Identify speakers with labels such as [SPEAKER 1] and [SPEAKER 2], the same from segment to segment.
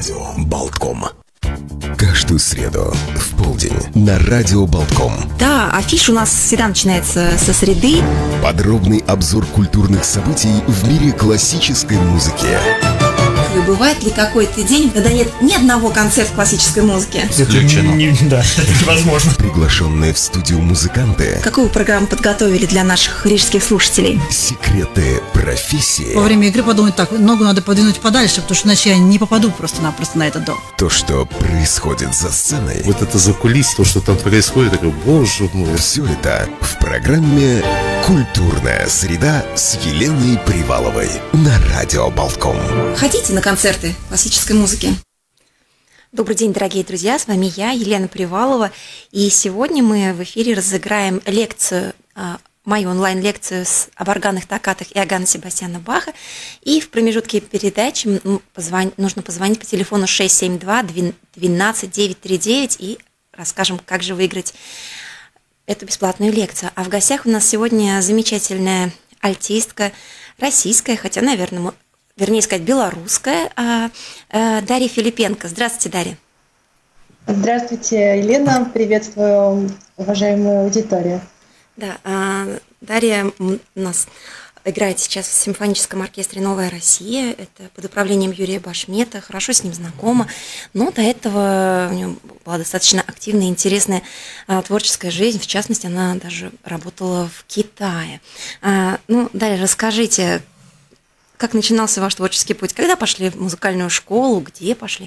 [SPEAKER 1] Радио Болтком. Каждую среду в полдень на Радио Болтком.
[SPEAKER 2] Да, афиш у нас всегда начинается со среды.
[SPEAKER 1] Подробный обзор культурных событий в мире классической музыки.
[SPEAKER 2] Бывает ли какой-то день, когда нет ни одного концерта классической музыки?
[SPEAKER 3] Исключено.
[SPEAKER 4] Да, это невозможно.
[SPEAKER 1] Приглашенные в студию музыканты.
[SPEAKER 2] Какую программу подготовили для наших рижских слушателей?
[SPEAKER 1] Секреты профессии.
[SPEAKER 5] Во время игры подумать так, ногу надо подвинуть подальше, потому что иначе я не попаду просто-напросто на этот дом.
[SPEAKER 1] То, что происходит за сценой.
[SPEAKER 3] Вот это закулисье, то, что там происходит, такой, боже мой.
[SPEAKER 1] Все это в программе «Культурная среда» с Еленой Приваловой на Радио Болтком.
[SPEAKER 2] Хотите на концерты классической музыки? Добрый день, дорогие друзья, с вами я, Елена Привалова, и сегодня мы в эфире разыграем лекцию, мою онлайн-лекцию об органных токкатах Иоганна Себастьяна Баха, и в промежутке передачи нужно позвонить по телефону 672-12-939 и расскажем, как же выиграть эту бесплатную лекцию. А в гостях у нас сегодня замечательная альтистка, российская, хотя, наверное, вернее сказать, белорусская, Дарья Филипенко. Здравствуйте, Дарья.
[SPEAKER 6] Здравствуйте, Елена. Приветствую уважаемую аудиторию.
[SPEAKER 2] Да, Дарья у нас играет сейчас в симфоническом оркестре «Новая Россия». Это под управлением Юрия Башмета. Хорошо с ним знакома. Но до этого у нее была достаточно активная и интересная творческая жизнь. В частности, она даже работала в Китае. Дарья, расскажите, как начинался ваш творческий путь? Когда пошли в музыкальную школу? Где пошли?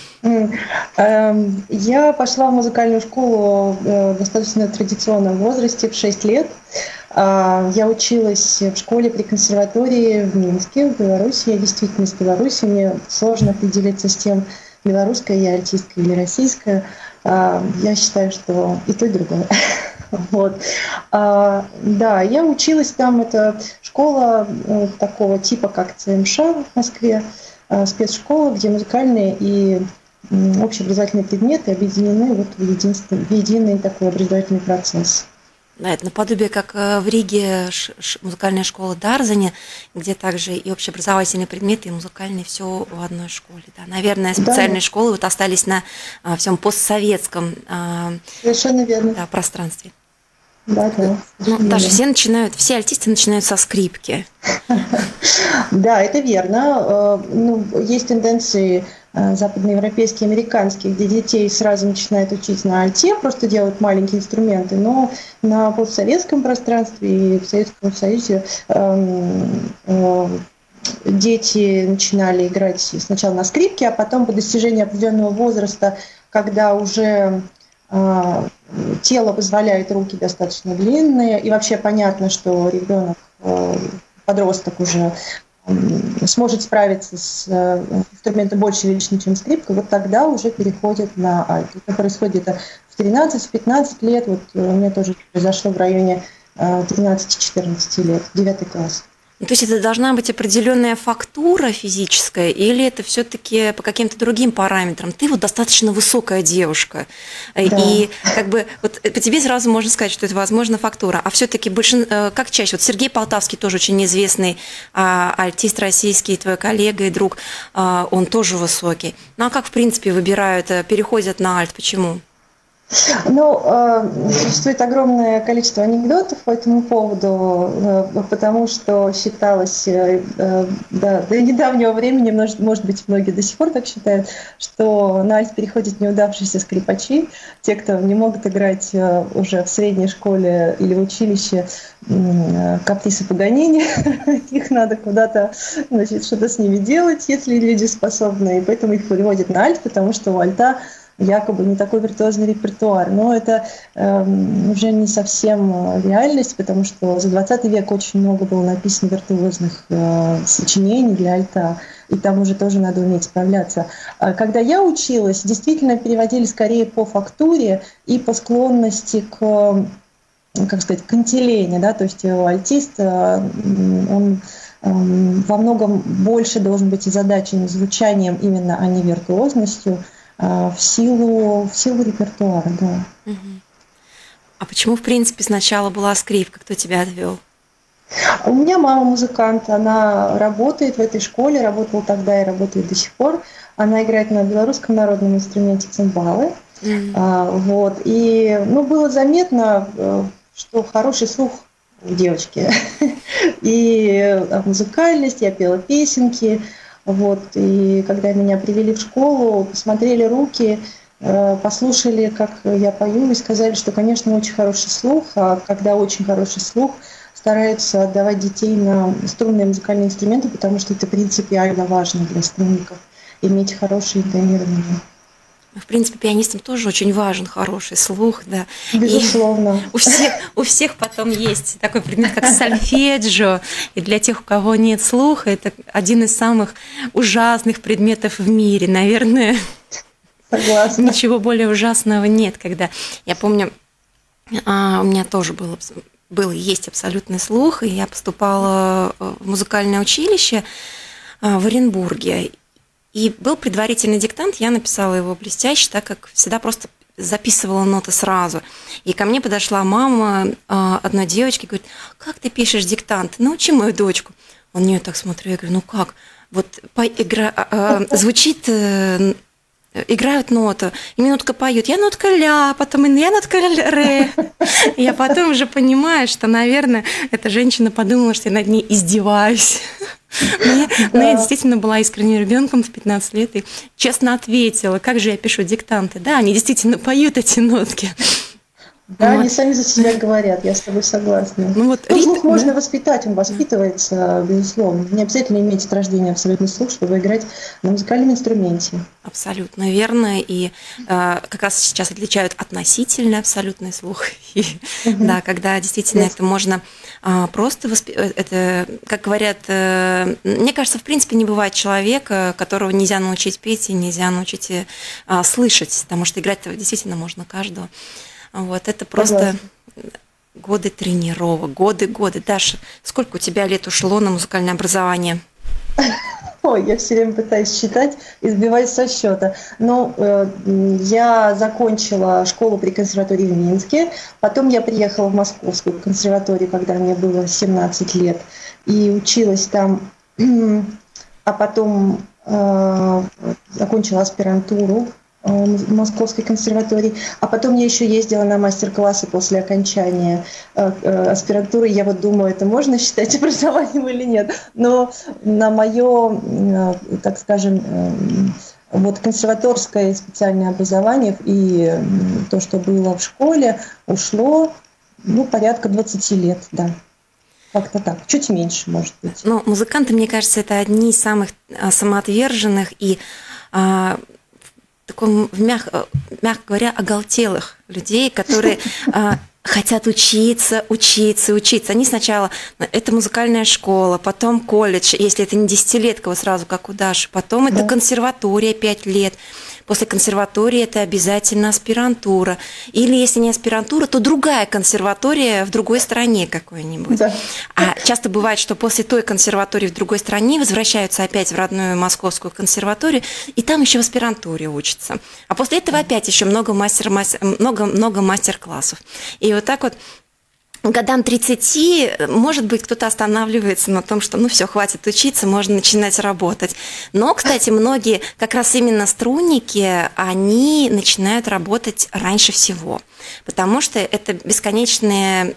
[SPEAKER 6] Я пошла в музыкальную школу в достаточно традиционном возрасте, в 6 лет. Я училась в школе при консерватории в Минске, в Беларуси. Я действительно из Беларуси. Мне сложно определиться с тем, белорусская я альтистка или российская. Я считаю, что и то, и другое. Вот. Да, я училась там, это школа такого типа, как ЦМШ в Москве, спецшкола, где музыкальные и общеобразовательные предметы объединены вот в единый такой образовательный процесс.
[SPEAKER 2] Да, это наподобие, как в Риге музыкальная школа Дарзани, где также и общеобразовательные предметы, и музыкальные, все в одной школе. Да. Наверное, специальные школы вот остались на всем постсоветском
[SPEAKER 6] совершенно верно.
[SPEAKER 2] Да, пространстве.
[SPEAKER 6] Да.
[SPEAKER 2] Даже все альтисты начинают со скрипки.
[SPEAKER 6] Да, это верно. Есть тенденции западноевропейские, американские, где детей сразу начинают учить на альте, просто делают маленькие инструменты, но на постсоветском пространстве и в Советском Союзе дети начинали играть сначала на скрипке, а потом по достижении определенного возраста, когда уже тело позволяет, руки достаточно длинные, и вообще понятно, что ребенок, подросток уже сможет справиться с инструментом больше величины, чем скрипка, вот тогда уже переходит на альт. Это происходит где-то в 13-15 лет, вот у меня тоже произошло в районе 13-14 лет, 9 класс.
[SPEAKER 2] То есть это должна быть определенная фактура физическая, или это все-таки по каким-то другим параметрам? Ты вот достаточно высокая девушка, да. И как бы вот по тебе сразу можно сказать, что это, возможно, фактура. А все-таки как чаще? Вот Сергей Полтавский тоже очень известный альтист российский, твой коллега и друг, он тоже высокий. Ну а как, в принципе, выбирают, переходят на альт? Почему?
[SPEAKER 6] Существует огромное количество анекдотов по этому поводу, потому что считалось до недавнего времени, может быть, многие до сих пор так считают, что на альт переходят неудавшиеся скрипачи, те, кто не могут играть уже в средней школе или в училище каприсы Паганини, их надо куда-то, что-то с ними делать, если люди способны, и поэтому их переводят на альт, потому что у альта якобы не такой виртуозный репертуар. Но это уже не совсем реальность, потому что за 20 век очень много было написано виртуозных сочинений для альта, и там уже тоже надо уметь справляться. Когда я училась, действительно переводили скорее по фактуре и по склонности к антилене, да, то есть альтист, он во многом больше должен быть озадачен звучанием именно, а не виртуозностью, в силу репертуара, да.
[SPEAKER 2] А почему, в принципе, сначала была скрипка? Кто тебя отвел?
[SPEAKER 6] У меня мама музыкант, она работает в этой школе, работала тогда и работает до сих пор. Она играет на белорусском народном инструменте цимбалы. Вот. И было заметно, что хороший слух у девочки. И музыкальность, я пела песенки. Вот. И когда меня привели в школу, посмотрели руки, послушали, как я пою, и сказали, что, конечно, очень хороший слух, а когда очень хороший слух, стараются отдавать детей на струнные музыкальные инструменты, потому что это принципиально важно для струнников, иметь хорошее интонирование.
[SPEAKER 2] В принципе, пианистам тоже очень важен хороший слух, да.
[SPEAKER 6] Безусловно.
[SPEAKER 2] И у всех потом есть такой предмет, как сольфеджио, и для тех, у кого нет слуха, это один из самых ужасных предметов в мире, наверное.
[SPEAKER 6] Согласна.
[SPEAKER 2] Ничего более ужасного нет, когда, я помню, у меня тоже был и есть абсолютный слух, и я поступала в музыкальное училище в Оренбурге. И был предварительный диктант, я написала его блестяще, так как всегда просто записывала ноты сразу. И ко мне подошла мама одной девочки, говорит: как ты пишешь диктант? Научи мою дочку. Он на нее так смотрел, я говорю: ну как? Вот звучит... Играют ноту, и минутка поют, я нотка ля, потом я нотка ре. Я потом уже понимаю, что, наверное, эта женщина подумала, что я над ней издеваюсь. Но я действительно была искренним ребенком в 15 лет и честно ответила, как же я пишу диктанты. Да, они действительно поют эти нотки.
[SPEAKER 6] Да, они сами за себя говорят, я с тобой согласна. Слух можно воспитать, он воспитывается, безусловно. Не обязательно иметь от рождения абсолютный слух, чтобы играть на музыкальном инструменте.
[SPEAKER 2] Абсолютно верно. И как раз сейчас отличают относительный абсолютный слух. И, да, когда действительно это можно просто воспитать. Это, как говорят, мне кажется, в принципе, не бывает человека, которого нельзя научить петь и нельзя научить слышать, потому что играть-то действительно можно каждого. Вот, это просто годы тренировок, годы. Даша, сколько у тебя лет ушло на музыкальное образование?
[SPEAKER 6] Ой, я все время пытаюсь считать и сбиваюсь со счета. Но я закончила школу при консерватории в Минске, потом я приехала в Московскую консерваторию, когда мне было 17 лет, и училась там, а потом закончила аспирантуру в Московской консерватории, а потом я еще ездила на мастер-классы после окончания аспирантуры. Я вот думаю, это можно считать образованием или нет, но на мое, так скажем, вот консерваторское специальное образование и то, что было в школе, ушло порядка 20 лет, да. Как-то так, чуть меньше, может быть.
[SPEAKER 2] Но музыканты, мне кажется, это одни из самых самоотверженных и таком, мягко говоря, оголтелых людей, которые хотят учиться. Они сначала, это музыкальная школа, потом колледж, если это не десятилетка, вот сразу, как у Даши, потом это консерватория 5 лет. После консерватории это обязательно аспирантура. Или если не аспирантура, то другая консерватория в другой стране какой-нибудь. Да. А часто бывает, что после той консерватории в другой стране возвращаются опять в родную московскую консерваторию, и там еще в аспирантуре учатся. А после этого опять еще много мастер-классов. И вот так вот годам 30, может быть, кто-то останавливается на том, что все, хватит учиться, можно начинать работать. Но, кстати, многие, как раз именно струнники, они начинают работать раньше всего, потому что это бесконечные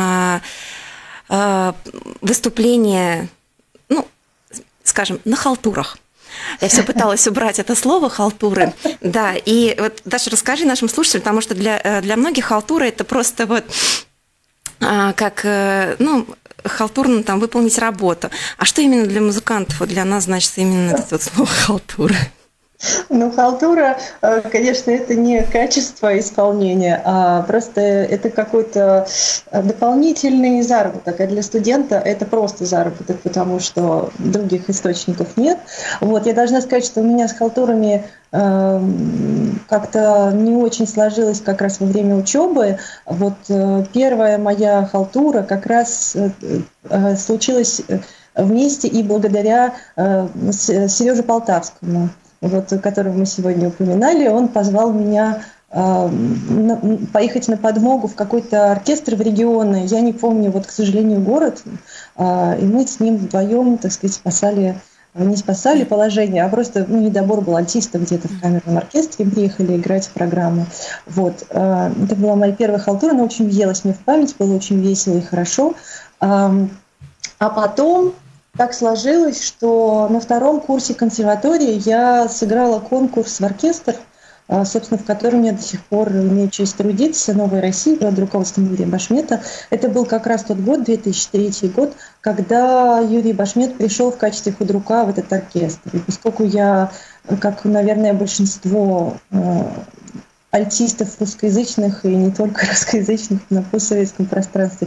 [SPEAKER 2] выступления, скажем, на халтурах. Я все пыталась убрать это слово «халтуры». Да, и вот, Даша, расскажи нашим слушателям, потому что для многих халтура – это просто вот как, халтурно там выполнить работу. А что именно для музыкантов, вот для нас, значит, именно это вот слово «халтура»?
[SPEAKER 6] Халтура, конечно, это не качество исполнения, а просто это какой-то дополнительный заработок. А для студента это просто заработок, потому что других источников нет. Вот, я должна сказать, что у меня с халтурами как-то не очень сложилось как раз во время учебы. Вот первая моя халтура как раз случилась вместе и благодаря Сереже Полтавскому, вот, которого мы сегодня упоминали. Он позвал меня поехать на подмогу в какой-то оркестр в регионы. Я не помню, вот, к сожалению, город. И мы с ним вдвоем, так сказать, спасали не спасали положение, а просто недобор был альтистов где-то в камерном оркестре, приехали играть программу. Вот. Это была моя первая халтура, она очень въелась мне в память, было очень весело и хорошо. А потом так сложилось, что на втором курсе консерватории я сыграла конкурс в оркестр, собственно, в котором я до сих пор имею честь трудиться, «Новая Россия», под руководством Юрия Башмета. Это был как раз тот год, 2003 год, когда Юрий Башмет пришел в качестве худрука в этот оркестр. И поскольку я, как, наверное, большинство альтистов русскоязычных и не только русскоязычных на постсоветском пространстве,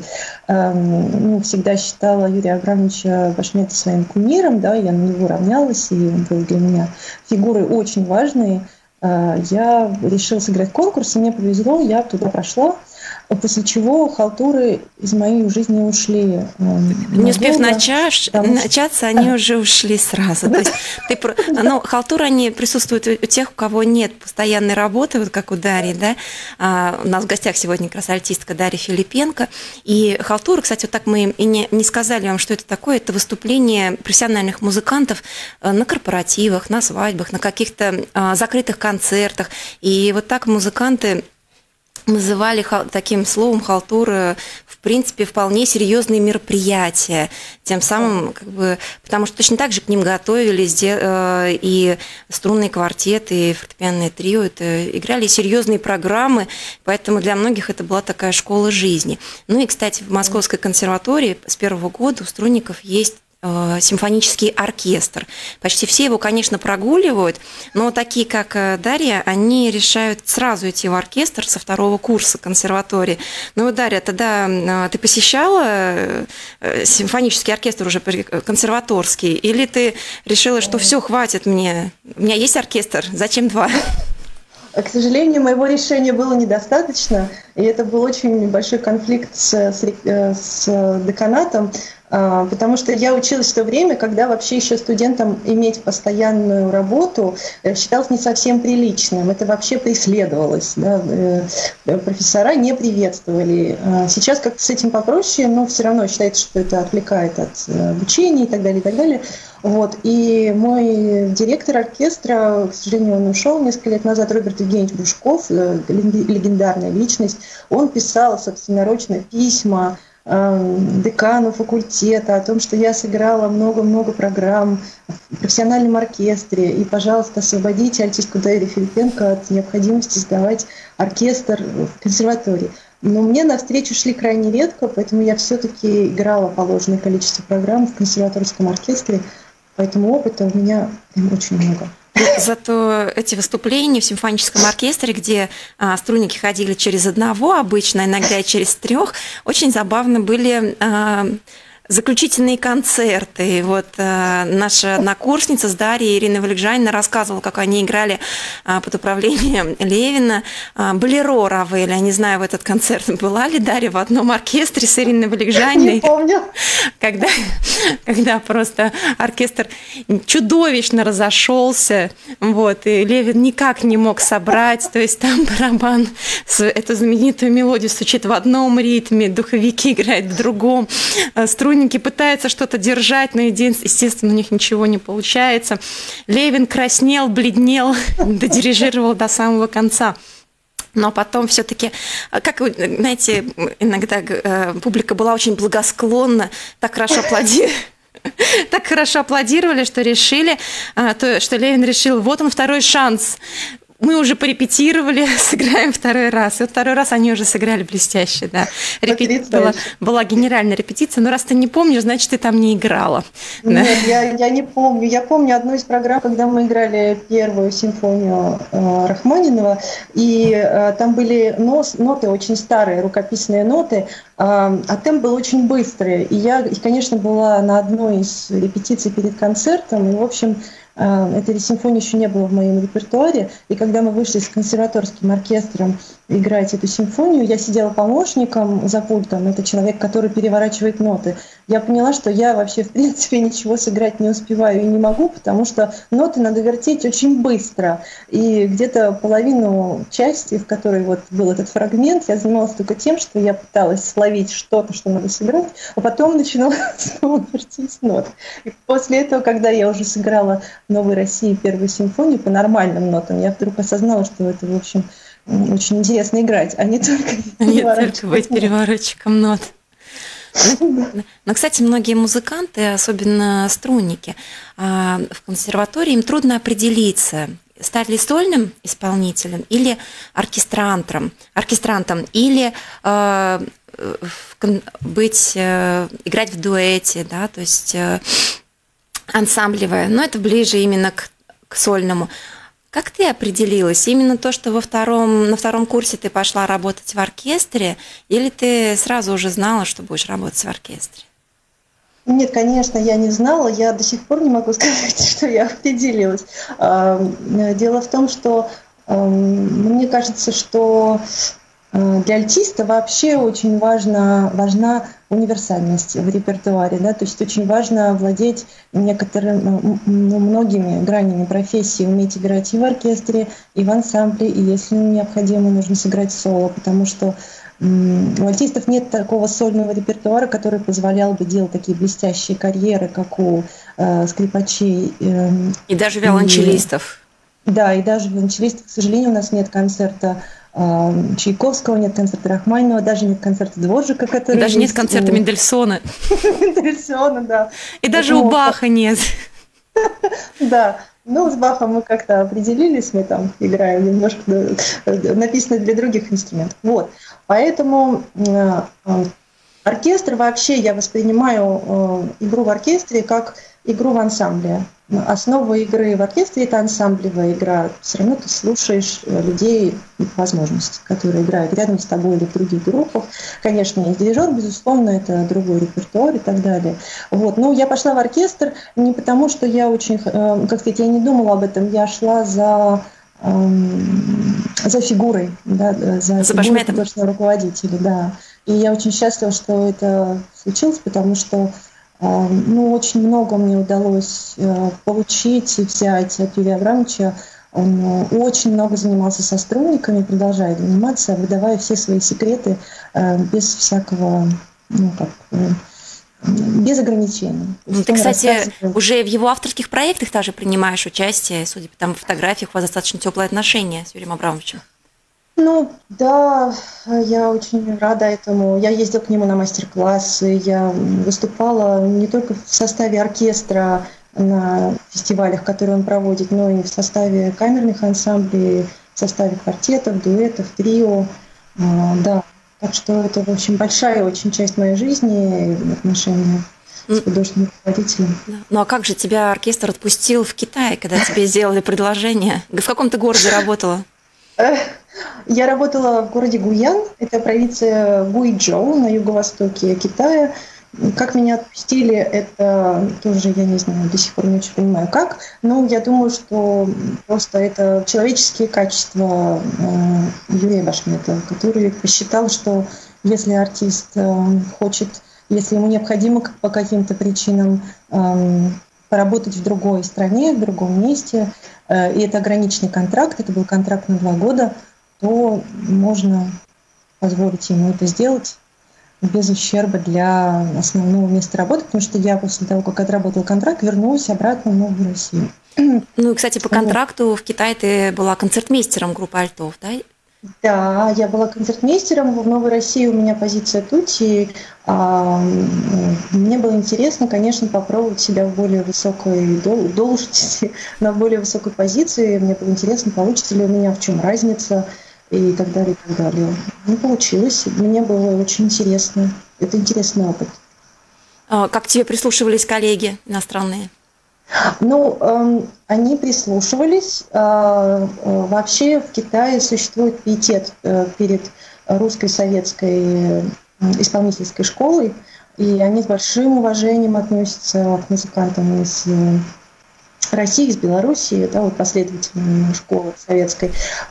[SPEAKER 6] всегда считала Юрия Абрамовича Башмета своим кумиром, да, я на него равнялась, и он был для меня фигурой очень важной. Я решила сыграть конкурс, и мне повезло, я туда прошла, после чего халтуры из моей жизни ушли.
[SPEAKER 2] Не успев начаться, они уже ушли сразу. То есть халтуры, они присутствуют у тех, у кого нет постоянной работы, вот как у Дарьи, да. У нас в гостях сегодня как раз альтистка Дарья Филипенко. И халтуры, кстати, вот так мы и не сказали вам, что это такое. Это выступление профессиональных музыкантов на корпоративах, на свадьбах, на каких-то закрытых концертах. И вот так музыканты называли таким словом халтуры, в принципе, вполне серьезные мероприятия. Тем самым, потому что точно так же к ним готовились и струнные квартеты, и фортепианное трио, это играли серьезные программы, поэтому для многих это была такая школа жизни. Ну и, кстати, в Московской консерватории с первого года у струнников есть симфонический оркестр. Почти все его, конечно, прогуливают, но такие, как Дарья, они решают сразу идти в оркестр со второго курса консерватории. Ну, Дарья, тогда ты посещала симфонический оркестр уже консерваторский, или ты решила, что все, хватит мне, у меня есть оркестр, зачем два?
[SPEAKER 6] К сожалению, моего решения было недостаточно, и это был очень большой конфликт с деканатом, потому что я училась в то время, когда вообще еще студентам иметь постоянную работу считалось не совсем приличным. Это вообще преследовалось. Да? Профессора не приветствовали. Сейчас как-то с этим попроще, но все равно считается, что это отвлекает от обучения и так далее, и так далее. Вот. И мой директор оркестра, к сожалению, он ушел несколько лет назад, Роберт Евгеньевич Бушков, легендарная личность, он писал собственноручно письма декану факультета о том, что я сыграла много-много программ в профессиональном оркестре, и, пожалуйста, освободите альтистку Дарью Филипенко от необходимости сдавать оркестр в консерватории. Но мне навстречу шли крайне редко, поэтому я все-таки играла положенное количество программ в консерваторском оркестре, поэтому опыта у меня очень много.
[SPEAKER 2] Зато эти выступления в симфоническом оркестре, где струнники ходили через одного обычно, иногда и через трех, очень забавно были заключительные концерты. И вот наша однокурсница с Дарьей, Ирина Валикжанина, рассказывала, как они играли под управлением Левина «Болеро» Равеля. Я не знаю, в этот концерт была ли Дарья в одном оркестре с Ириной Валикжаниной.
[SPEAKER 6] Не помню.
[SPEAKER 2] Когда просто оркестр чудовищно разошелся, вот, и Левин никак не мог собрать, то есть там барабан эту знаменитую мелодию стучит в одном ритме, духовики играют в другом, струнники пытаются что-то держать, но, естественно, у них ничего не получается. Левин краснел, бледнел, додирижировал до самого конца. Но потом все-таки, как вы знаете, иногда публика была очень благосклонна, так хорошо аплодировали, что решили, что Левин решил, вот он второй шанс. Мы уже порепетировали, сыграем второй раз. И вот второй раз они уже сыграли блестяще, да. Была генеральная репетиция, но раз ты не помнишь, значит, ты там не играла.
[SPEAKER 6] Нет, я не помню. Я помню одну из программ, когда мы играли первую симфонию Рахманинова, и там были ноты очень старые, рукописные ноты, а темп был очень быстрый. И я, конечно, была на одной из репетиций перед концертом, и, в общем, этой симфонии еще не было в моем репертуаре, и когда мы вышли с консерваторским оркестром играть эту симфонию, я сидела помощником за пультом, это человек, который переворачивает ноты. я поняла, что я вообще, в принципе, ничего сыграть не успеваю и не могу, потому что ноты надо вертеть очень быстро. И где-то половину части, в которой вот был этот фрагмент, я занималась только тем, что я пыталась словить что-то, что надо сыграть, а потом начинала снова вертеть ноты. И после этого, когда я уже сыграла в «Новой России» первую симфонию по нормальным нотам, я вдруг осознала, что это, в общем, очень интересно играть, а не только
[SPEAKER 2] быть переворотчиком нот. Но, кстати, многие музыканты, особенно струнники, в консерватории им трудно определиться, стать ли сольным исполнителем или оркестрантом, или играть в дуэте, да, то есть ансамблевое, но это ближе именно к сольному. Как ты определилась? Именно то, что на втором курсе ты пошла работать в оркестре, или ты сразу уже знала, что будешь работать в оркестре?
[SPEAKER 6] Нет, конечно, я не знала. Я до сих пор не могу сказать, что я определилась. Дело в том, что мне кажется, что для альтиста вообще очень важна универсальность в репертуаре, да, то есть очень важно владеть многими гранями профессии, уметь играть и в оркестре, и в ансамбле, и если необходимо, нужно сыграть соло, потому что у альтистов нет такого сольного репертуара, который позволял бы делать такие блестящие карьеры, как у скрипачей.
[SPEAKER 2] И даже виолончелистов.
[SPEAKER 6] Да, и даже виолончелистов. К сожалению, у нас нет концерта Чайковского, нет концерта Рахманинова, даже нет концерта Дворжика, который...
[SPEAKER 2] Даже нет концерта Мендельсона.
[SPEAKER 6] Мендельсона, да.
[SPEAKER 2] И даже у Баха нет.
[SPEAKER 6] Да, ну, с Бахом мы как-то определились, мы там играем немножко, написано для других инструментов. Вот, поэтому оркестр вообще, я воспринимаю игру в оркестре как игру в ансамбле. Основа игры в оркестре – это ансамблевая игра. Все равно ты слушаешь людей, возможности, которые играют рядом с тобой или в других группах. Конечно, есть дирижер, безусловно, это другой репертуар и так далее. Вот. Но я пошла в оркестр не потому, что я очень, как сказать, я не думала об этом, я шла за фигурой, да, за фигурой художественного руководителя. Да. И я очень счастлива, что это случилось, потому что очень много мне удалось получить и взять от Юрия Абрамовича. Он очень много занимался со струнниками, продолжает заниматься, выдавая все свои секреты без всякого, без ограничений.
[SPEAKER 2] Ты, кстати, уже в его авторских проектах тоже принимаешь участие, судя по фотографиях, у вас достаточно теплые отношения с Юрием Абрамовичем.
[SPEAKER 6] Ну, да, я очень рада этому. Я ездила к нему на мастер-классы, я выступала не только в составе оркестра на фестивалях, которые он проводит, но и в составе камерных ансамблей, в составе квартетов, дуэтов, трио. Да, так что это, в общем, большая очень часть моей жизни и отношения с художественным руководителем.
[SPEAKER 2] Ну а как же тебя оркестр отпустил в Китай, когда тебе сделали предложение? В каком ты городе работала?
[SPEAKER 6] Я работала в городе Гуян, это провинция Гуйчжоу на юго-востоке Китая. Как меня отпустили, это тоже, я не знаю, до сих пор не очень понимаю как, но я думаю, что просто это человеческие качества Юрия Башмета, который посчитал, что если артист хочет, если ему необходимо по каким-то причинам поработать в другой стране, в другом месте, и это ограниченный контракт, это был контракт на 2 года, то можно позволить ему это сделать без ущерба для основного места работы, потому что я после того, как отработала контракт, вернулась обратно в Новую Россию.
[SPEAKER 2] Ну и, кстати, по контракту в Китае ты была концертмейстером группы альтов, да?
[SPEAKER 6] Да, я была концертмейстером. В Новой России у меня позиция тути. Мне было интересно, конечно, попробовать себя в более высокой должности, на более высокой позиции. Мне было интересно, получится ли у меня, в чем разница и так далее, и так далее. Не получилось. Мне было очень интересно. Это интересный опыт.
[SPEAKER 2] Как к тебе прислушивались коллеги иностранные?
[SPEAKER 6] Ну, они прислушивались. Вообще в Китае существует пиетет перед русской советской исполнительской школой, и они с большим уважением относятся к музыкантам из России, из Белоруссии, да, вот последовательной школы советской.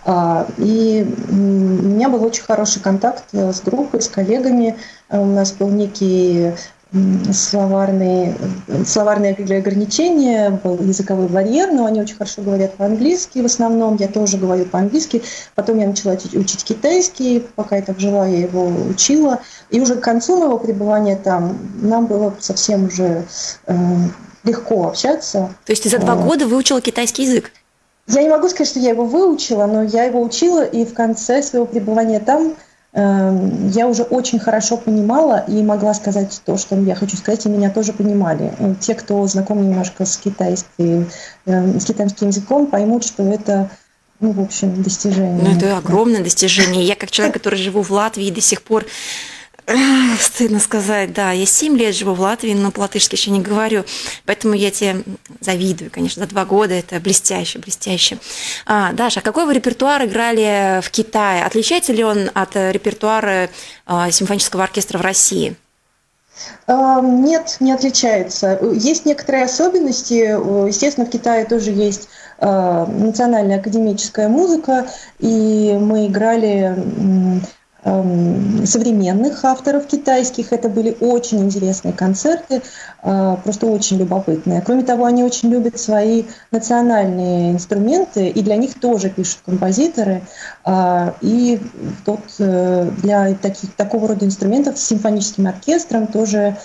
[SPEAKER 6] И у меня был очень хороший контакт с группой, с коллегами. У нас был некий словарные ограничения, был языковой барьер, но они очень хорошо говорят по-английски в основном, я тоже говорю по-английски. Потом я начала учить китайский, пока я так жила, я его учила. И уже к концу моего пребывания там нам было совсем уже легко общаться.
[SPEAKER 2] То есть ты за 2 года выучила китайский язык?
[SPEAKER 6] Я не могу сказать, что я его выучила, но я его учила, и в конце своего пребывания там я уже очень хорошо понимала и могла сказать то, что я хочу сказать, и меня тоже понимали. Те, кто знаком немножко с китайским языком, поймут, что это, в общем, достижение.
[SPEAKER 2] Ну, это огромное достижение. Я как человек, который живу в Латвии, до сих пор, стыдно сказать, да, я 7 лет живу в Латвии, но по-латышски еще не говорю, поэтому я тебе завидую, конечно, за 2 года это блестяще, блестяще. Даша, а какой вы репертуар играли в Китае? Отличается ли он от репертуара симфонического оркестра в России?
[SPEAKER 6] Нет, не отличается. Есть некоторые особенности. Естественно, в Китае тоже есть национальная академическая музыка, и мы играли современных авторов китайских. Это были очень интересные концерты, просто очень любопытные. Кроме того, они очень любят свои национальные инструменты, и для них тоже пишут композиторы. И для такого рода инструментов с симфоническим оркестром тоже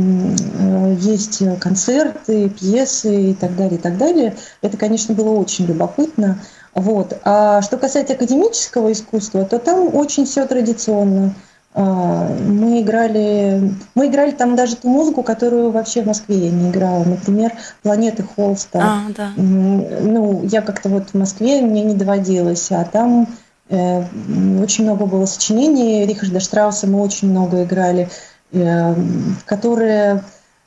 [SPEAKER 6] есть концерты, пьесы и так далее, и так далее. Это, конечно, было очень любопытно. Вот. А что касается академического искусства, то там очень все традиционно. Мы играли там даже ту музыку, которую вообще в Москве я не играла. Например, «Планеты Холста».
[SPEAKER 2] Да.
[SPEAKER 6] Я как-то в Москве мне не доводилось, а там очень много было сочинений Рихарда Штрауса, мы очень много играли, которые...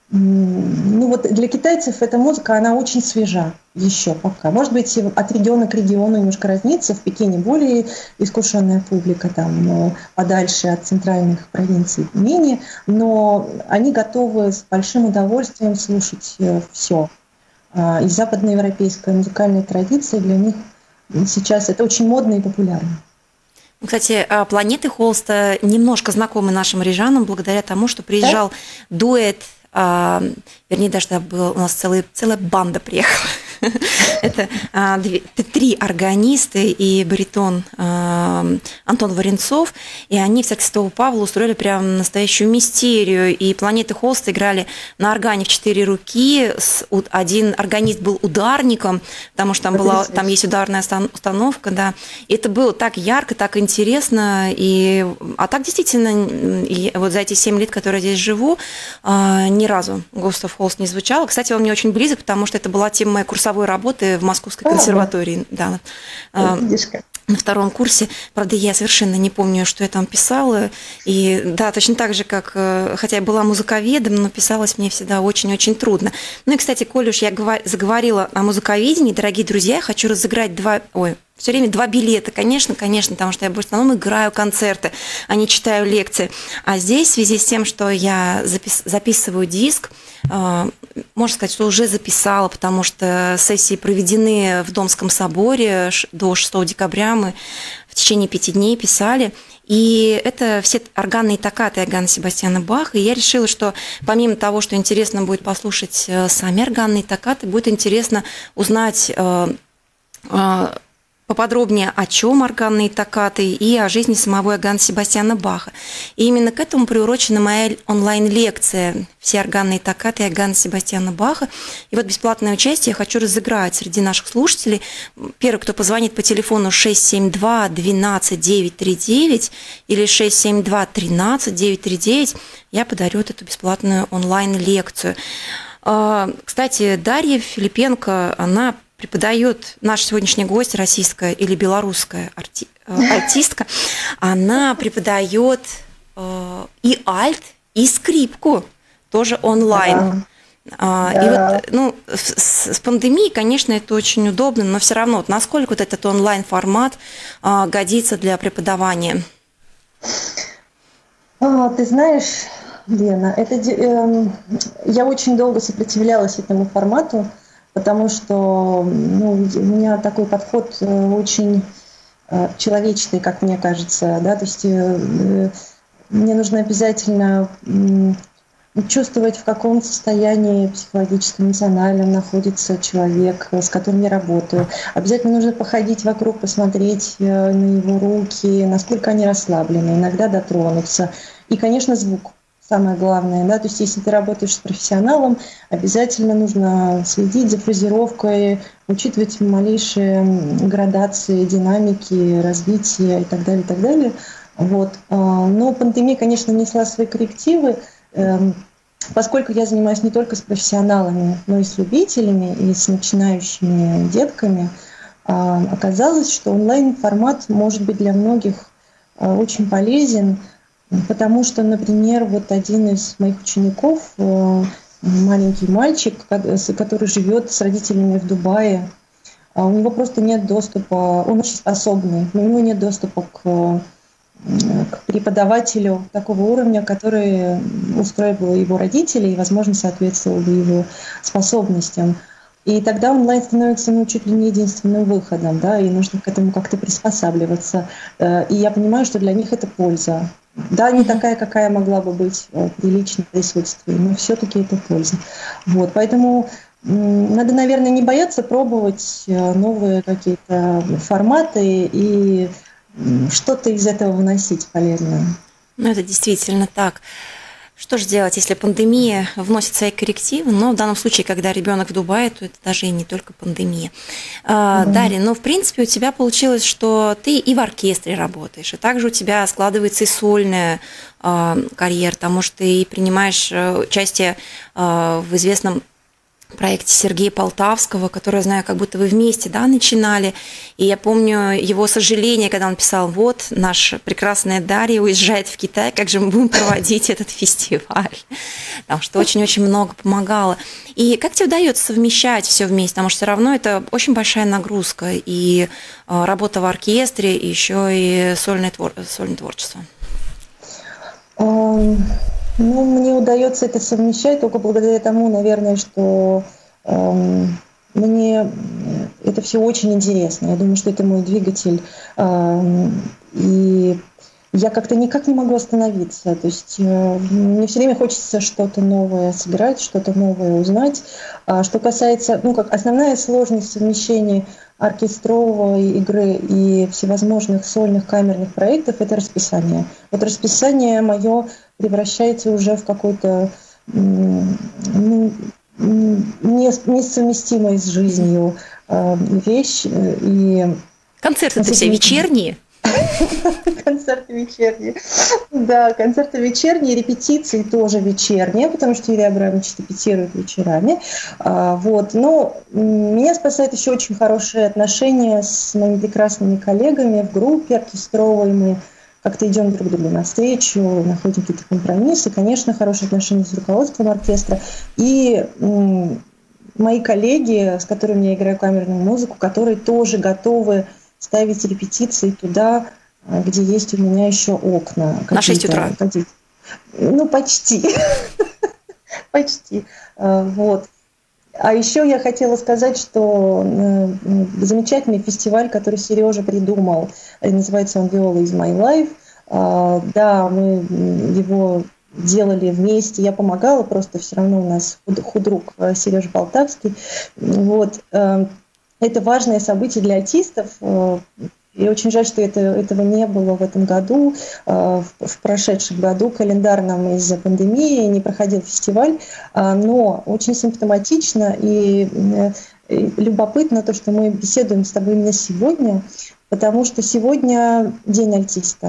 [SPEAKER 6] для китайцев эта музыка, она очень свежа еще пока. Может быть, от региона к региону немножко разнится. В Пекине более искушенная публика, там подальше от центральных провинций менее, но они готовы с большим удовольствием слушать все. И западноевропейская музыкальная традиция для них сейчас это очень модно и популярно.
[SPEAKER 2] Кстати, «Планеты Холста» немножко знакомы нашим рижанам благодаря тому, что приезжал дуэт, вернее, даже у нас целая банда приехала. Это 3 органиста и баритон Антон Варенцов, и они в церкви Святого Павла устроили прям настоящую мистерию, и «Планеты Холста» играли на органе в 4 руки, один органист был ударником, потому что там есть ударная установка, да, и это было так ярко, так интересно, а так действительно, вот за эти 7 лет, которые я здесь живу, ни разу Густав Холст не звучал. Кстати, он мне очень близок, потому что это была тема моей курсовой работы в Московской консерватории. Да. На 2-м курсе. Правда, я совершенно не помню, что я там писала. И да, точно так же, как, хотя я была музыковедом, но писалось мне всегда очень-очень трудно. Ну и, кстати, коль уж я заговорила о музыковедении, дорогие друзья, я хочу разыграть все время 2 билета, конечно, потому что я в основном играю концерты, а не читаю лекции. А здесь, в связи с тем, что я записываю диск, можно сказать, что уже записала, потому что сессии проведены в Домском соборе до 6 декабря, мы в течение 5 дней писали. И это все органные токкаты Иоганна Себастьяна Баха. И я решила, что помимо того, что интересно будет послушать сами органные токкаты, будет интересно узнать поподробнее, о чем органные токкаты и о жизни самого Иоганна Себастьяна Баха. И именно к этому приурочена моя онлайн-лекция «Все органные токкаты Иоганна Себастьяна Баха». И вот бесплатное участие я хочу разыграть среди наших слушателей. Первый, кто позвонит по телефону 672-12-939 или 672-13-939, я подарю эту бесплатную онлайн-лекцию. Кстати, Дарья Филипенко, она преподает, наша сегодняшняя гость, российская или белорусская артистка, она преподает и альт, и скрипку, тоже онлайн. Да. И вот, с пандемией, конечно, это очень удобно, но все равно, насколько вот этот онлайн-формат годится для преподавания?
[SPEAKER 6] Ты знаешь, Лена, я очень долго сопротивлялась этому формату, потому что у меня такой подход очень человечный, как мне кажется, да, то есть мне нужно обязательно чувствовать, в каком состоянии психологическом, эмоциональном находится человек, с которым я работаю. Обязательно нужно походить вокруг, посмотреть на его руки, насколько они расслаблены, иногда дотронуться. И, конечно, звук. Самое главное, да, то есть если ты работаешь с профессионалом, обязательно нужно следить за фразировкой, учитывать малейшие градации, динамики, развития и так далее, и так далее. Вот. Но пандемия, конечно, внесла свои коррективы, поскольку я занимаюсь не только с профессионалами, но и с любителями, и с начинающими детками, оказалось, что онлайн-формат может быть для многих очень полезен. Потому что, например, вот один из моих учеников, маленький мальчик, который живет с родителями в Дубае, у него просто нет доступа, он очень способный, но у него нет доступа к преподавателю такого уровня, который устроил бы его родителей и, возможно, соответствовал бы его способностям. И тогда онлайн становится чуть ли не единственным выходом, да, и нужно к этому как-то приспосабливаться. И я понимаю, что для них это польза. Да, не такая, какая могла бы быть при личном присутствии, но все-таки это польза. Вот, поэтому надо, наверное, не бояться пробовать новые какие-то форматы и что-то из этого выносить полезное.
[SPEAKER 2] Ну, это действительно так. Что же делать, если пандемия вносит свои коррективы? Но в данном случае, когда ребенок в Дубае, то это даже и не только пандемия. Дарья, ну, в принципе, у тебя получилось, что ты и в оркестре работаешь, и также у тебя складывается и сольная карьера, потому что ты принимаешь участие в известном проекте Сергея Полтавского, который, я знаю, как будто вы вместе, да, начинали. И я помню его сожаление, когда он писал: вот, наша прекрасная Дарья уезжает в Китай, как же мы будем проводить этот фестиваль? Потому что очень-очень много помогало. И как тебе удается совмещать все вместе? Потому что все равно это очень большая нагрузка. И работа в оркестре, и еще и сольное творчество.
[SPEAKER 6] Ну, мне удается это совмещать только благодаря тому, наверное, что мне это все очень интересно. Я думаю, что это мой двигатель. И я как-то никак не могу остановиться. То есть мне все время хочется что-то новое сыграть, что-то новое узнать. Что касается, основная сложность совмещения оркестровой игры и всевозможных сольных камерных проектов — это расписание. Вот расписание мое превращается уже в какой-то несовместимой с жизнью вещь. И
[SPEAKER 2] концерты-то все вечерние?
[SPEAKER 6] Концерты вечерние. Да, концерты вечерние, репетиции тоже вечерние, потому что Юрий Абрамович репетирует вечерами. Вот. Но меня спасает еще очень хорошие отношения с моими прекрасными коллегами в группе оркестровой. Мы как-то идем друг другу навстречу, находим какие-то компромиссы. Конечно, хорошие отношения с руководством оркестра. И мои коллеги, с которыми я играю камерную музыку, которые тоже готовы ставить репетиции туда, где есть у меня еще окна.
[SPEAKER 2] На 6 утра?
[SPEAKER 6] Ну, почти. Почти. Вот. А еще я хотела сказать, что замечательный фестиваль, который Сережа придумал, называется он «Viola is my life». Да, мы его делали вместе, я помогала, просто все равно у нас худрук Сережа Полтавский. Вот. Это важное событие для артистов, и очень жаль, что этого не было в этом году. В прошедшем году календарном из-за пандемии не проходил фестиваль, но очень симптоматично и любопытно то, что мы беседуем с тобой именно сегодня, потому что сегодня День альтиста.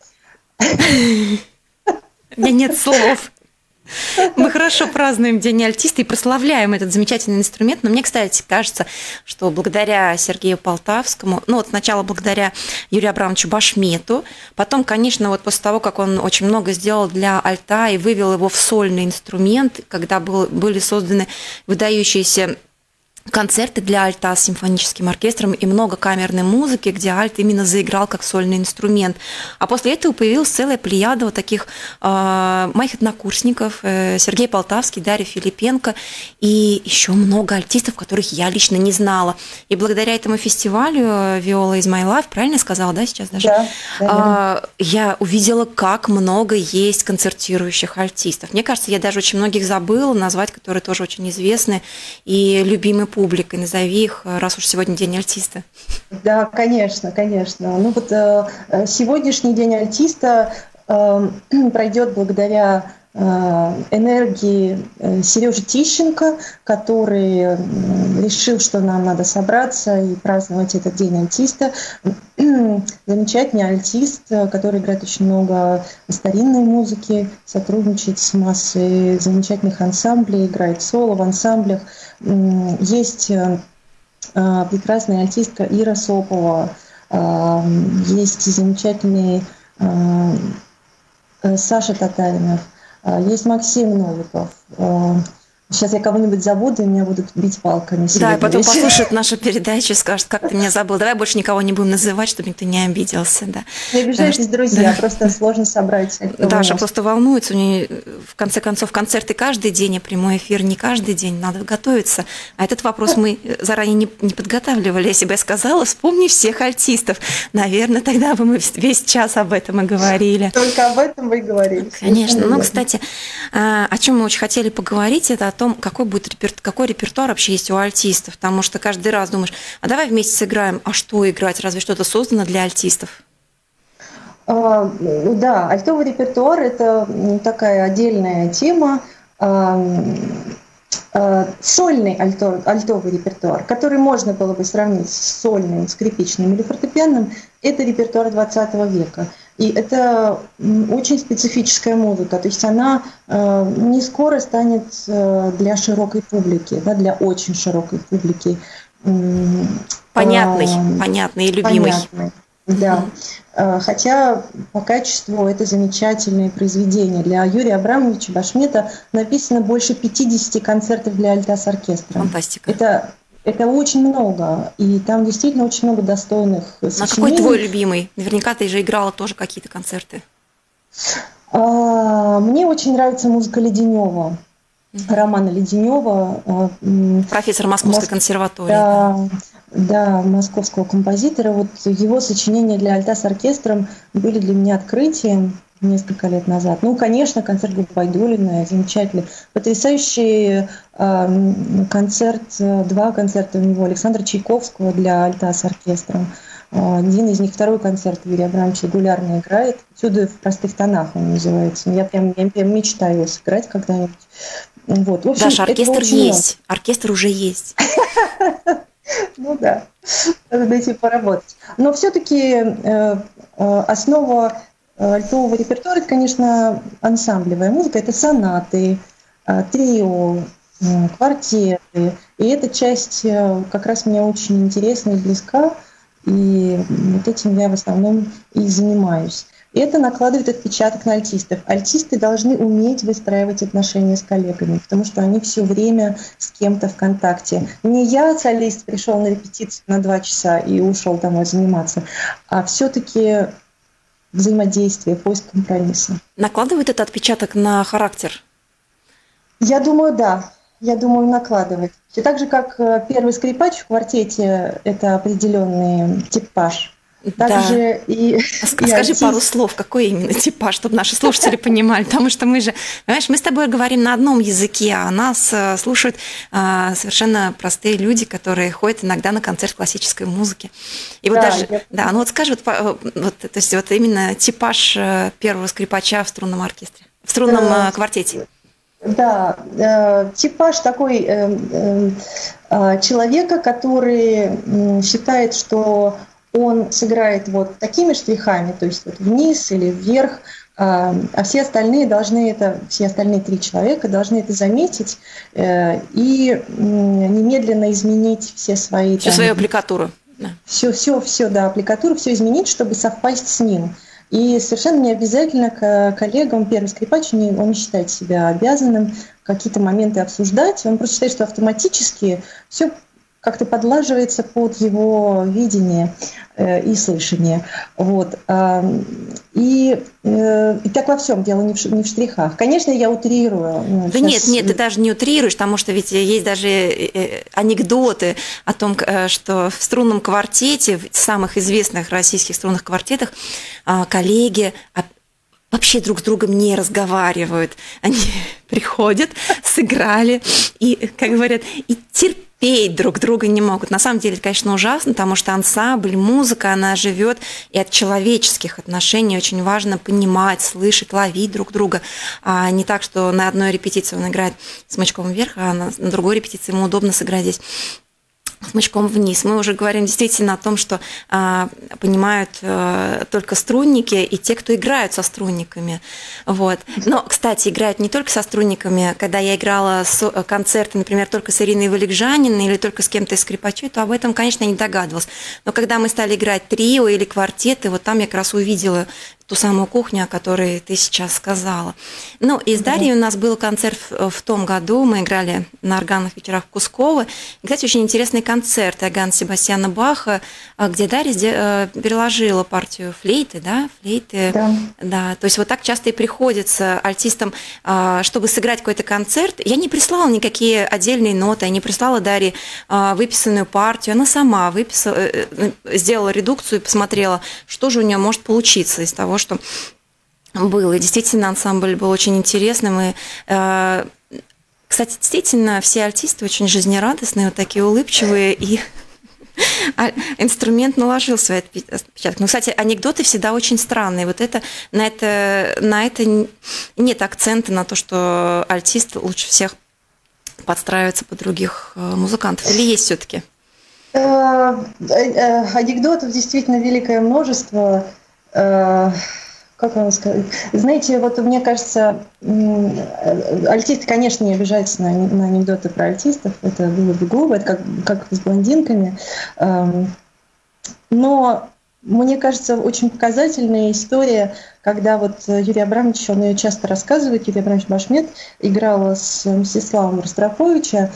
[SPEAKER 2] У меня нет слов. Мы хорошо празднуем День альтиста и прославляем этот замечательный инструмент. Но мне, кстати, кажется, что благодаря Сергею Полтавскому, ну вот сначала благодаря Юрию Абрамовичу Башмету, потом, конечно, вот после того, как он очень много сделал для альта и вывел его в сольный инструмент, когда были созданы выдающиеся концерты для альта с симфоническим оркестром и много камерной музыки, где альт именно заиграл как сольный инструмент. А после этого появилась целая плеяда вот таких моих однокурсников, Сергей Полтавский, Дарья Филипенко и еще много альтистов, которых я лично не знала. И благодаря этому фестивалю «Viola is my life», правильно я сказала, да, сейчас даже? Да. Я увидела, как много есть концертирующих альтистов. Мне кажется, я даже очень многих забыла назвать, которые тоже очень известны и любимы публикой. Назови их, раз уж сегодня День альтиста.
[SPEAKER 6] Да, конечно, конечно. Ну вот сегодняшний День альтиста пройдет благодаря энергии Сережи Тищенко, который решил, что нам надо собраться и праздновать этот День альтиста. Замечательный альтист, который играет очень много старинной музыки, сотрудничает с массой замечательных ансамблей, играет соло в ансамблях. Есть прекрасная альтистка Ира Сопова, есть замечательный Саша Татаринов, есть Максим Новиков. Сейчас я кого-нибудь забуду, и меня будут бить палками.
[SPEAKER 2] Да, и потом послушают нашу передачу и скажут, как ты меня забыл. Давай больше никого не будем называть, чтобы никто не обиделся. Да.
[SPEAKER 6] Не обижайтесь, друзья, просто сложно собрать.
[SPEAKER 2] Даша просто волнуется. У нее, в конце концов, концерты каждый день, а прямой эфир не каждый день. Надо готовиться. А этот вопрос мы заранее не подготавливали. Если бы я сказала, вспомни всех альтистов. Наверное, тогда бы мы весь час об этом и говорили.
[SPEAKER 6] Только об этом вы и говорили.
[SPEAKER 2] Конечно. Ну, кстати, о чем мы очень хотели поговорить, это о том, какой репертуар вообще есть у альтистов, потому что каждый раз думаешь, а давай вместе сыграем, а что играть, разве что-то создано для альтистов?
[SPEAKER 6] Да, альтовый репертуар – это такая отдельная тема. Сольный альтовый репертуар, который можно было бы сравнить с сольным, скрипичным или фортепианным, это репертуар 20 века. И это очень специфическая музыка, то есть она не скоро станет для широкой публики, да, для очень широкой публики.
[SPEAKER 2] Понятный и любимый.
[SPEAKER 6] Понятный, да. Хотя по качеству это замечательные произведения. Для Юрия Абрамовича Башмета написано больше 50 концертов для альта с оркестром.
[SPEAKER 2] Фантастика.
[SPEAKER 6] Это очень много, и там действительно очень много достойных сочинений.
[SPEAKER 2] А какой твой любимый? Наверняка ты же играла тоже какие-то концерты.
[SPEAKER 6] Мне очень нравится музыка Леденева, Романа Леденева.
[SPEAKER 2] Профессор Московской консерватории.
[SPEAKER 6] Да, московского композитора. Вот его сочинения для альта с оркестром были для меня открытием несколько лет назад. Ну, конечно, концерт Губайдуллина, замечательный. Потрясающий концерт, два концерта у него Александра Чайковского для альта с оркестром. Один из них, второй концерт Юрия Абрамовича регулярно играет. «Чудо в простых тонах» он называется. Я прям мечтаю его сыграть когда-нибудь. Вот. В общем,
[SPEAKER 2] Даша, оркестр есть. Оркестр уже есть.
[SPEAKER 6] Ну да, надо дойти поработать. Но все-таки основа альтового репертуара, это, конечно, ансамблевая музыка, это сонаты, трио, квартеты. И эта часть как раз мне очень интересна и близка, и вот этим я в основном и занимаюсь. И это накладывает отпечаток на альтистов. Альтисты должны уметь выстраивать отношения с коллегами, потому что они все время с кем-то в контакте. Не я, солист, пришел на репетицию на 2 часа и ушел домой заниматься, а все-таки взаимодействие, поиск компромисса.
[SPEAKER 2] Накладывает это отпечаток на характер?
[SPEAKER 6] Я думаю, да. Я думаю, накладывает. И так же, как первый скрипач в квартете – это определенный типаж. Также
[SPEAKER 2] Скажи пару слов, какой именно типаж, чтобы наши слушатели понимали, потому что мы же, понимаешь, мы с тобой говорим на одном языке, а нас слушают совершенно простые люди, которые ходят иногда на концерт классической музыки. И вот ну вот скажи, то есть вот именно типаж первого скрипача в струнном оркестре, в струнном квартете.
[SPEAKER 6] Да, типаж такой человека, который считает, что он сиграет вот такими штрихами, то есть вот вниз или вверх, а все остальные 3 человека должны это заметить и немедленно изменить всю свою
[SPEAKER 2] аппликатуру.
[SPEAKER 6] Все, да, аппликатуру, все изменить, чтобы совпасть с ним. И совершенно не обязательно коллегам первый скрипач, он не считает себя обязанным какие-то моменты обсуждать, он просто считает, что автоматически все как-то подлаживается под его видение и слышание. Вот. И так во всем дело не в штрихах. Конечно, я утрирую.
[SPEAKER 2] Да сейчас... нет, ты даже не утрируешь, потому что ведь есть даже анекдоты о том, что в струнном квартете, в самых известных российских струнных квартетах, коллеги вообще друг с другом не разговаривают. Они приходят, сыграли и, как говорят, и терпеть друг друга не могут. На самом деле, это, конечно, ужасно, потому что ансамбль, музыка, она живет и от человеческих отношений очень важно понимать, слышать, ловить друг друга. А не так, что на одной репетиции он играет смычком вверх, а на другой репетиции ему удобно сыграть здесь смычком вниз. Мы уже говорим действительно о том, что понимают только струнники и те, кто играют со струнниками. Вот. Но, кстати, играют не только со струнниками. Когда я играла концерты, например, только с Ириной Валикжаниной или только с кем-то из скрипачей, то об этом, конечно, не догадывалась. Но когда мы стали играть трио или квартеты, вот там я как раз увидела ту самую кухню, о которой ты сейчас сказала. Ну, и с Дарьей у нас был концерт в том году, мы играли на органных вечерах в Кусково. И, кстати, очень интересный концерт Иоганна Себастьяна Баха, где Дарья переложила партию флейты, да, флейты. Да, то есть вот так часто и приходится альтистам, чтобы сыграть какой-то концерт. Я не прислала никакие отдельные ноты, я не прислала Дарье выписанную партию, она сама выписала, сделала редукцию и посмотрела, что же у нее может получиться из того, что было. И действительно, ансамбль был очень интересным. И, кстати, действительно, все альтисты очень жизнерадостные, вот такие улыбчивые, и инструмент наложил свой отпечаток. Ну, кстати, анекдоты всегда очень странные. Вот на это нет акцента на то, что альтист лучше всех подстраивается под других музыкантов. Или есть все-таки?
[SPEAKER 6] Анекдотов действительно великое множество. Как вам сказать? Знаете, вот мне кажется, альтисты, конечно, не обижаются на анекдоты про альтистов, это было бы глупо, это как с блондинками. Но мне кажется, очень показательная история, когда вот Юрий Абрамович, он ее часто рассказывает, Юрий Абрамович Башмет играл с Мстиславом Ростроповичем,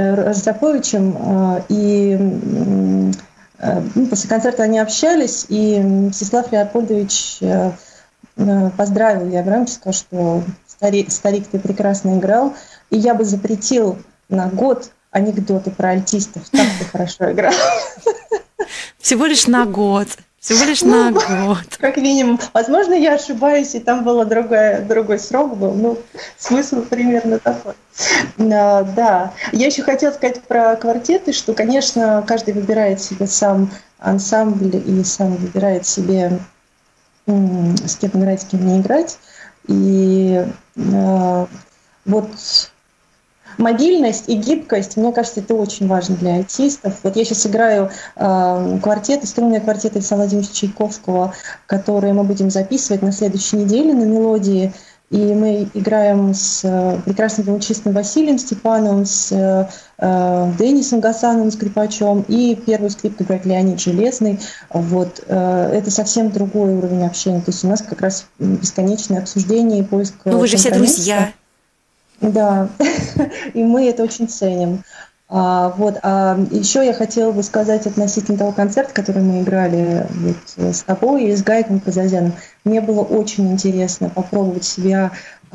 [SPEAKER 6] и после концерта они общались, и Мстислав Леопольдович поздравил Юрия Абрамовича, сказал, что старик, ты прекрасно играл, и я бы запретил на год анекдоты про альтистов, так ты хорошо играл.
[SPEAKER 2] Всего лишь на год. Всего лишь на год.
[SPEAKER 6] Как минимум. Возможно, я ошибаюсь, и там был другой срок был. Ну, смысл примерно такой. Да. Я еще хотела сказать про квартеты, что, конечно, каждый выбирает себе сам ансамбль и сам выбирает себе, с кем играть, с кем не играть. И вот мобильность и гибкость, мне кажется, это очень важно для альтистов. Вот я сейчас играю струнные квартеты Александра Владимировича Чайковского, которые мы будем записывать на следующей неделе на мелодии. И мы играем с прекрасным виолончелистом Василием Степановым, с Денисом Гасановым, скрипачом, и первую скрипку играет Леонид Железный. Вот. Это совсем другой уровень общения. То есть у нас как раз бесконечное обсуждение и поиск компромисса.
[SPEAKER 2] Ну вы же все друзья.
[SPEAKER 6] Да, и мы это очень ценим. Еще я хотела бы сказать относительно того концерта, который мы играли с тобой и с Гайком Казазяном. Мне было очень интересно попробовать себя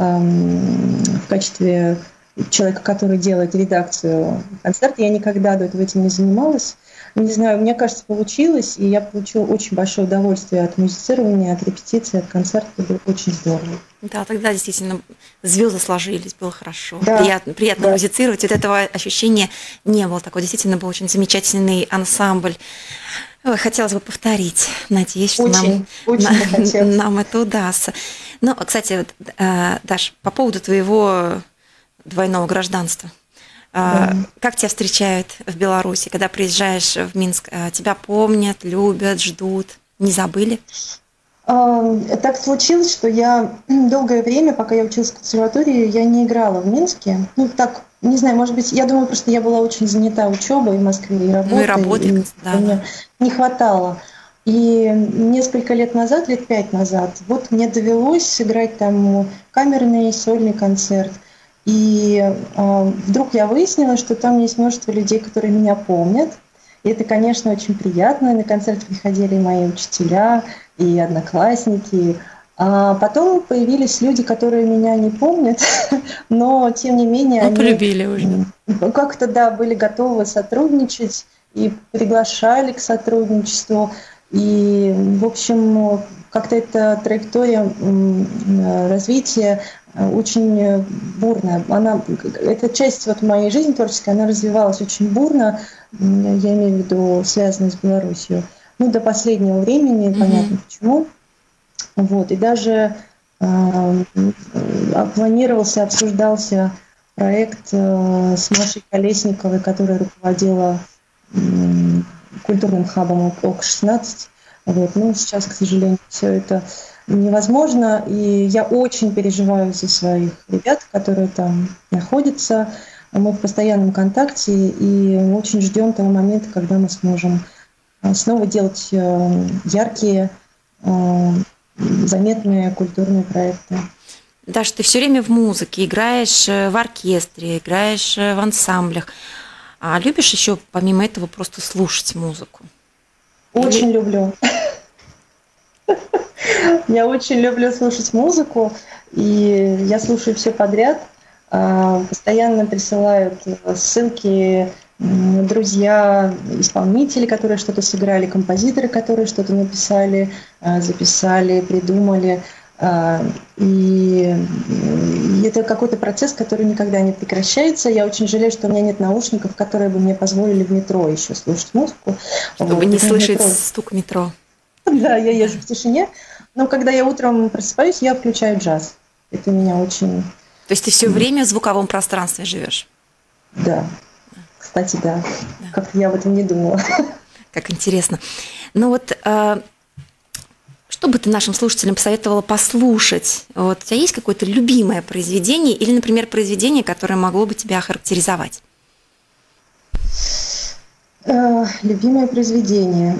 [SPEAKER 6] в качестве человека, который делает редакцию концерта. Я никогда до этого этим не занималась. Не знаю, мне кажется, получилось, и я получила очень большое удовольствие от музицирования, от репетиции, от концерта. Это было очень здорово.
[SPEAKER 2] Да, тогда действительно звезды сложились, было хорошо. Да. Приятно музицировать. Вот этого ощущения не было. Такой действительно был очень замечательный ансамбль. Ой, хотелось бы повторить. Надеюсь, что нам это удастся. Ну, кстати, Даш, по поводу твоего двойного гражданства. Как тебя встречают в Беларуси, когда приезжаешь в Минск? Тебя помнят, любят, ждут, не забыли?
[SPEAKER 6] Так случилось, что я долгое время, пока я училась в консерватории, я не играла в Минске. Ну, так, не знаю, может быть, я думаю, просто я была очень занята учебой в Москве и работой.
[SPEAKER 2] Ну, и работой, да.
[SPEAKER 6] Мне не хватало. И несколько лет назад, лет 5 назад, вот мне довелось сыграть там камерный сольный концерт. И вдруг я выяснила, что там есть множество людей, которые меня помнят. И это, конечно, очень приятно. На концерт приходили мои учителя и одноклассники. А потом появились люди, которые меня не помнят, но, тем не менее, они
[SPEAKER 2] полюбили уже.
[SPEAKER 6] Как-то, да, были готовы сотрудничать и приглашали к сотрудничеству. И, в общем, как-то эта траектория развития очень бурная. Эта часть вот моей жизни творческой, она развивалась очень бурно, я имею в виду, связанной с Беларусью. Ну, до последнего времени, понятно почему. Вот, и даже планировался, обсуждался проект с Машей Колесниковой, которая руководила культурным хабом ОК-16. Вот, ну, сейчас, к сожалению, все это невозможно, и я очень переживаю за своих ребят, которые там находятся. Мы в постоянном контакте и очень ждем того момента, когда мы сможем снова делать яркие, заметные культурные проекты.
[SPEAKER 2] Даша, ты все время в музыке, играешь в оркестре, играешь в ансамблях. А любишь еще помимо этого просто слушать музыку?
[SPEAKER 6] Очень люблю. Я очень люблю слушать музыку, и я слушаю все подряд. Постоянно присылают ссылки друзья, исполнители, которые что-то сыграли, композиторы, которые что-то написали, записали, придумали. И это какой-то процесс, который никогда не прекращается. Я очень жалею, что у меня нет наушников, которые бы мне позволили в метро еще слушать музыку.
[SPEAKER 2] Чтобы вот, не слышать стук метро.
[SPEAKER 6] Да, я езжу в тишине. Но когда я утром просыпаюсь, я включаю джаз. Это меня очень...
[SPEAKER 2] То есть ты все время в звуковом пространстве живешь?
[SPEAKER 6] Да. Кстати, да. Как-то я об этом не думала.
[SPEAKER 2] Как интересно. Ну вот, что бы ты нашим слушателям посоветовала послушать? Вот у тебя есть какое-то любимое произведение или, например, произведение, которое могло бы тебя охарактеризовать?
[SPEAKER 6] Любимое произведение.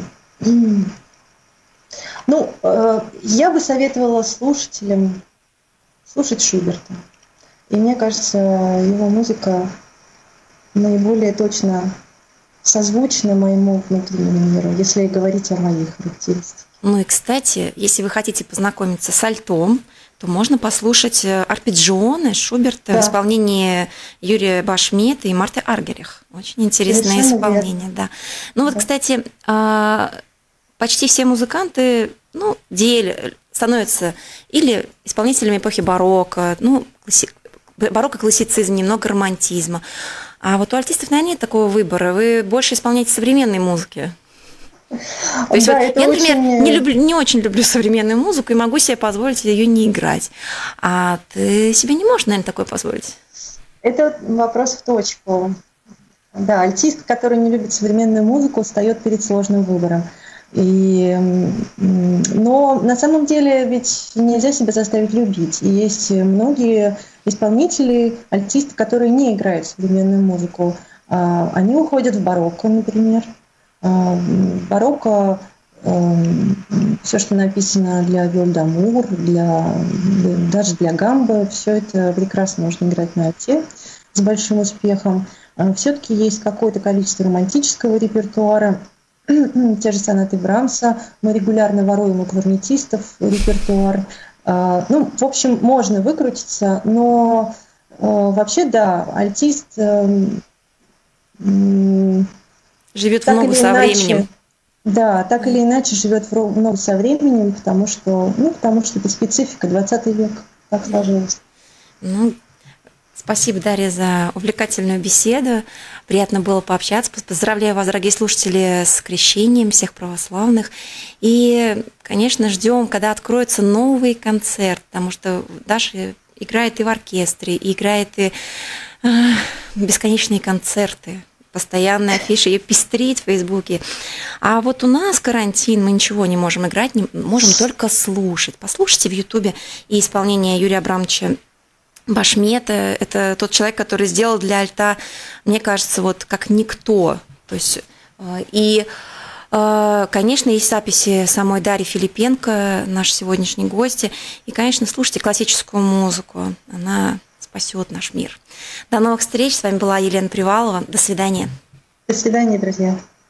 [SPEAKER 6] Ну, я бы советовала слушателям слушать Шуберта. И мне кажется, его музыка наиболее точно созвучна моему внутреннему миру, если говорить о моих характеристиках.
[SPEAKER 2] Ну и, кстати, если вы хотите познакомиться с альтом, то можно послушать арпеджионы Шуберта в исполнении Юрия Башмета и Марты Аргерих. Очень интересное исполнение, да. Ну вот, кстати, почти все музыканты, становятся или исполнителями эпохи барокко, барокко, классицизм, немного романтизма. А вот у артистов, наверное, нет такого выбора. Вы больше исполняете современной музыки. То есть, да, вот, я, например, не очень люблю современную музыку и могу себе позволить ее не играть. А ты себе не можешь, наверное, такое позволить?
[SPEAKER 6] Это вопрос в точку. Да, артист, который не любит современную музыку, встает перед сложным выбором. Но на самом деле ведь нельзя себя заставить любить. И есть многие исполнители, артисты, которые не играют современную музыку. Они уходят в барокко, например. Барокко, все, что написано для Вильдамур, даже для гамбы, все это прекрасно можно играть на альте с большим успехом. Все-таки есть какое-то количество романтического репертуара. Те же сонаты Брамса, мы регулярно воруем у кларнетистов репертуар. В общем, можно выкрутиться, но вообще, да, альтист
[SPEAKER 2] живет в ногу со временем.
[SPEAKER 6] Да, так или иначе живет в ногу со временем, потому что это специфика, 20 век, так сложилось.
[SPEAKER 2] Спасибо, Дарья, за увлекательную беседу. Приятно было пообщаться. Поздравляю вас, дорогие слушатели, с крещением всех православных. И, конечно, ждем, когда откроется новый концерт, потому что Даша играет и в оркестре, и играет и бесконечные концерты. Постоянная афиша, ее пестрит в Фейсбуке. А вот у нас карантин, мы ничего не можем играть, можем только слушать. Послушайте в Ютубе и исполнение Юрия Абрамовича Башмета. Это тот человек, который сделал для альта, мне кажется, вот как никто. То есть, и, конечно, есть записи самой Дарьи Филипенко, нашей сегодняшней гости. И, конечно, слушайте классическую музыку. Она спасет наш мир. До новых встреч. С вами была Елена Привалова. До свидания.
[SPEAKER 6] До свидания, друзья.